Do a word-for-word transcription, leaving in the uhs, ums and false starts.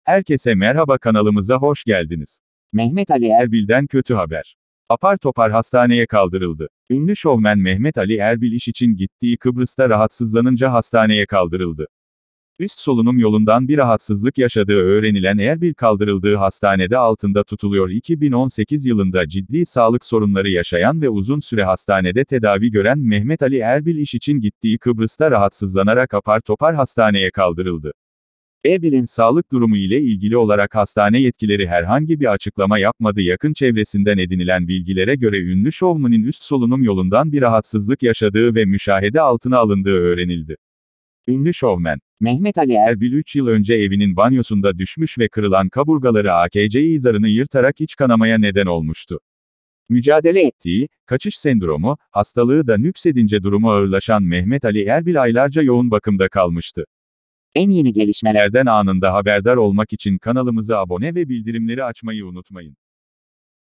Herkese merhaba, kanalımıza hoş geldiniz. Mehmet Ali Erbil'den kötü haber. Apar topar hastaneye kaldırıldı. Ünlü şovmen Mehmet Ali Erbil iş için gittiği Kıbrıs'ta rahatsızlanınca hastaneye kaldırıldı. Üst solunum yolundan bir rahatsızlık yaşadığı öğrenilen Erbil kaldırıldığı hastanede altında tutuluyor. iki bin on sekiz yılında ciddi sağlık sorunları yaşayan ve uzun süre hastanede tedavi gören Mehmet Ali Erbil iş için gittiği Kıbrıs'ta rahatsızlanarak apar topar hastaneye kaldırıldı. Erbil'in sağlık durumu ile ilgili olarak hastane yetkileri herhangi bir açıklama yapmadı. Yakın çevresinden edinilen bilgilere göre ünlü şovmenin üst solunum yolundan bir rahatsızlık yaşadığı ve müşahede altına alındığı öğrenildi. Ünlü şovmen Mehmet Ali Erbil üç yıl önce evinin banyosunda düşmüş ve kırılan kaburgaları A K C zarını yırtarak iç kanamaya neden olmuştu. Mücadele ettiği, kaçış sendromu, hastalığı da nüksedince durumu ağırlaşan Mehmet Ali Erbil aylarca yoğun bakımda kalmıştı. En yeni gelişmeler Nereden anında haberdar olmak için kanalımıza abone ve bildirimleri açmayı unutmayın.